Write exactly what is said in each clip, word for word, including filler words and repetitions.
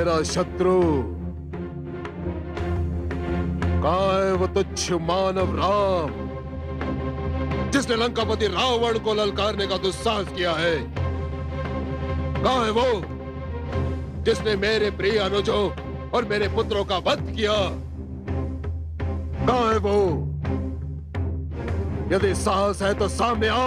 मेरा शत्रु। कहाँ है वो तुच्छ मानव राम जिसने लंकापति रावण को ललकारने का दुस्साहस किया है? कहाँ है वो जिसने मेरे प्रिय अनुजों और मेरे पुत्रों का वध किया? कहाँ है वो? यदि साहस है तो सामने आ।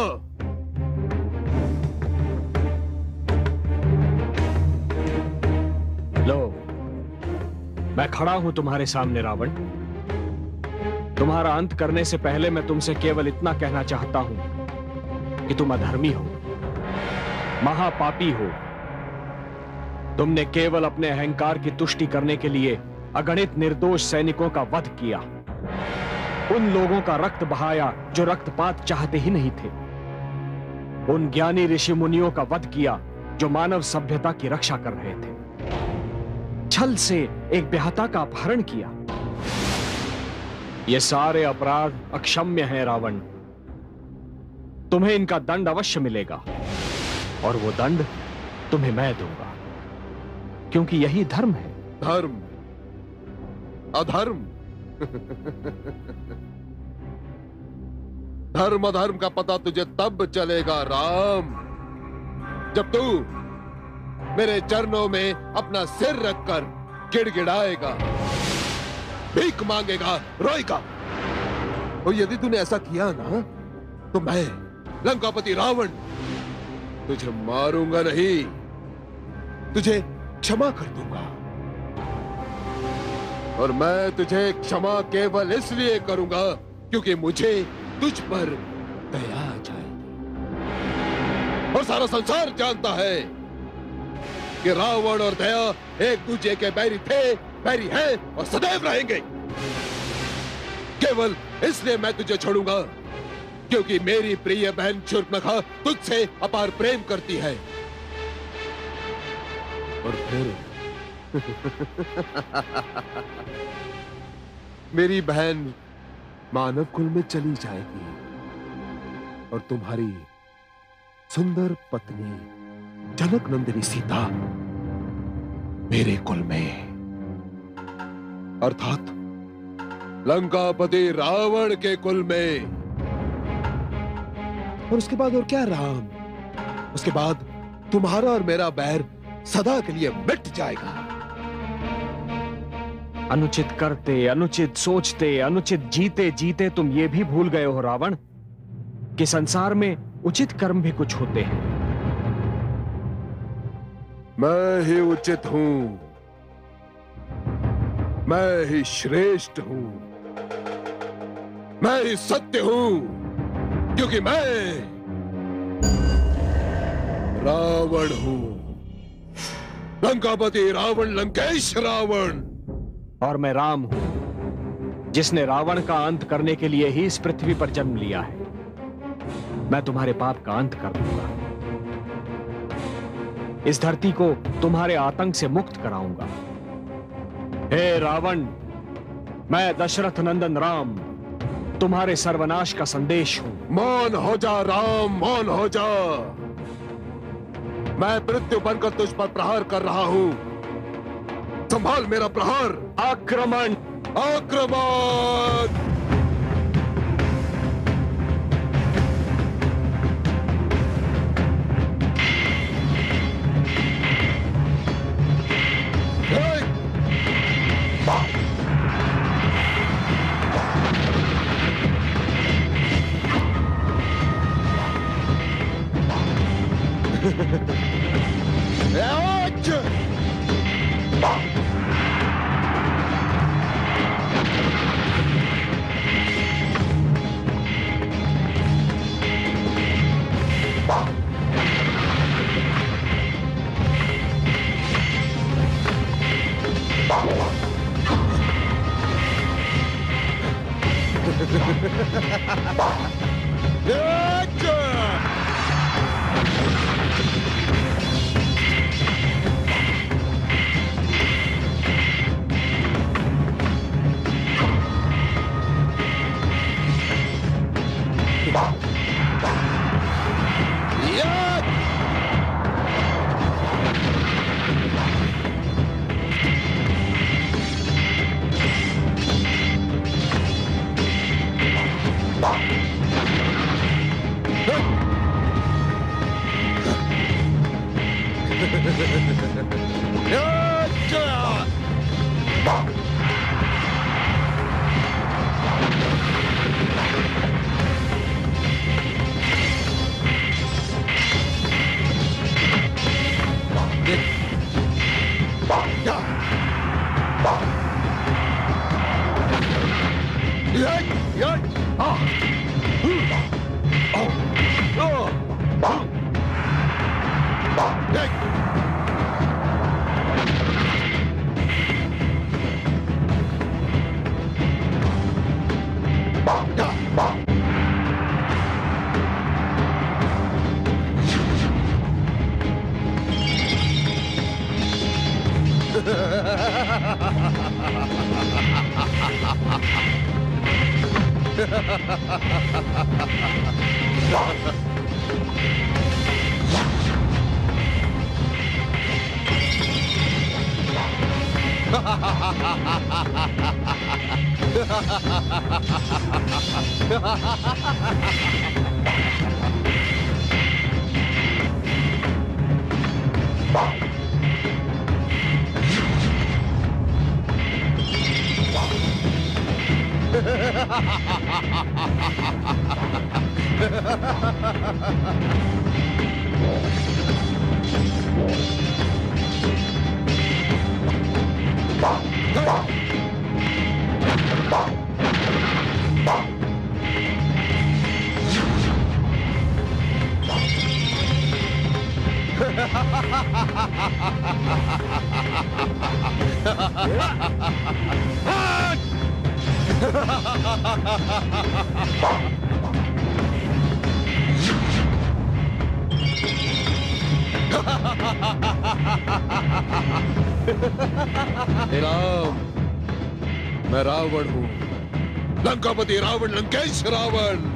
लो, मैं खड़ा हूं तुम्हारे सामने रावण। तुम्हारा अंत करने से पहले मैं तुमसे केवल इतना कहना चाहता हूं कि तुम अधर्मी हो, महापापी हो। तुमने केवल अपने अहंकार की तुष्टि करने के लिए अगणित निर्दोष सैनिकों का वध किया, उन लोगों का रक्त बहाया जो रक्तपात चाहते ही नहीं थे, उन ज्ञानी ऋषि मुनियों का वध किया जो मानव सभ्यता की रक्षा कर रहे थे, छल से एक ब्याहता का अपहरण किया। ये सारे अपराध अक्षम्य हैं रावण। तुम्हें इनका दंड अवश्य मिलेगा और वो दंड तुम्हें मैं दूंगा, क्योंकि यही धर्म है। धर्म? अधर्म? धर्म अधर्म का पता तुझे तब चलेगा राम, जब तू मेरे चरणों में अपना सिर रखकर गिड़गिड़ाएगा, भीख मांगेगा, रोएगा। और यदि तूने ऐसा किया ना तो मैं लंकापति रावण तुझे मारूंगा नहीं, तुझे क्षमा कर दूंगा। और मैं तुझे क्षमा केवल इसलिए करूंगा क्योंकि मुझे तुझ पर दया आ जाएगी। और सारा संसार जानता है कि रावण और दया एक दूसरे के बैरी थे, बैरी हैं और सदैव रहेंगे। केवल इसलिए मैं तुझे छोड़ूंगा क्योंकि मेरी प्रिय बहन शूर्पणखा तुझसे अपार प्रेम करती है। और फिर मेरी बहन मानव कुल में चली जाएगी और तुम्हारी सुंदर पत्नी जनक नंदिनी सीता मेरे कुल में, अर्थात लंकापति रावण के कुल में। और उसके बाद और क्या राम, उसके बाद तुम्हारा और मेरा बैर सदा के लिए मिट जाएगा। अनुचित करते, अनुचित सोचते, अनुचित जीते जीते तुम ये भी भूल गए हो रावण कि संसार में उचित कर्म भी कुछ होते हैं। मैं ही उचित हूं, मैं ही श्रेष्ठ हूं, मैं ही सत्य हूं, क्योंकि मैं रावण हूं, लंकापति रावण, लंकेश रावण। और मैं राम हूं जिसने रावण का अंत करने के लिए ही इस पृथ्वी पर जन्म लिया है। मैं तुम्हारे पाप का अंत कर दूंगा, इस धरती को तुम्हारे आतंक से मुक्त कराऊंगा। हे रावण, मैं दशरथ नंदन राम तुम्हारे सर्वनाश का संदेश हूं। मौन हो जा राम, मौन हो जा। मैं मृत्यु बनकर तुझ पर प्रहार कर रहा हूं, संभाल मेरा प्रहार। आक्रमण, आक्रमण। राम, मैं रावण हूं, लंकापति रावण, लंकेश रावण।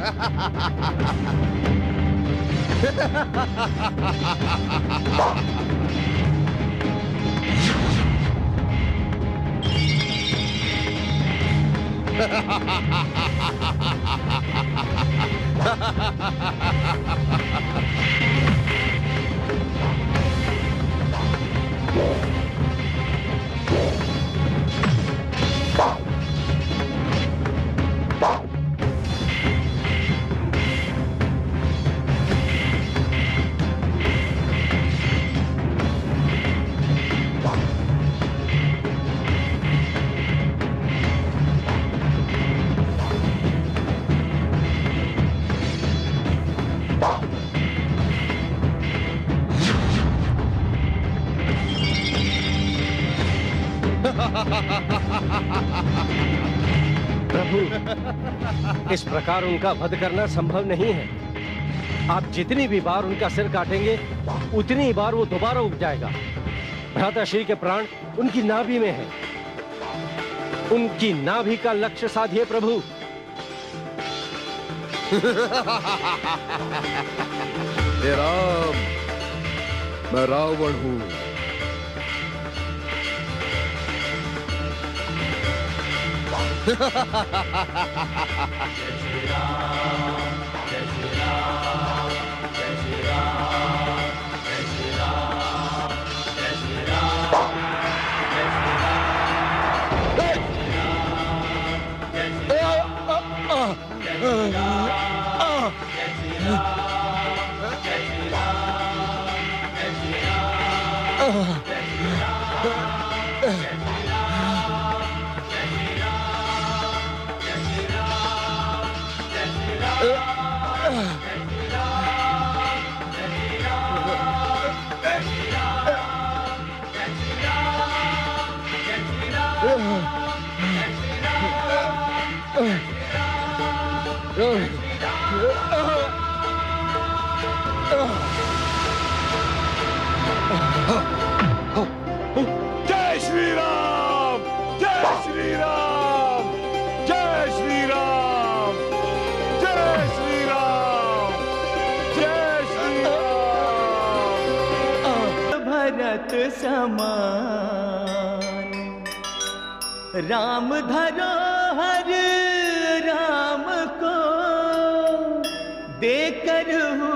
प्रभु, इस प्रकार उनका वध करना संभव नहीं है। आप जितनी भी बार उनका सिर काटेंगे, उतनी ही बार वो दोबारा उग जाएगा। भ्राताश्री के प्राण उनकी नाभि में है। उनकी नाभि का लक्ष्य साधिए प्रभु। हे राम, मैं रावण हूं। जय श्री राम, जय श्री राम, जय श्री राम, जय श्री राम, जय श्री राम, जय श्री राम, जय श्री राम, जय श्री राम, जय श्री राम, जय श्री राम, जय श्री राम, जय श्री राम, जय श्री राम। जय श्री राम, जय श्री राम, जय श्री राम, जय श्री राम, जय श्री राम। भरत समान राम धरो हर राम को देकर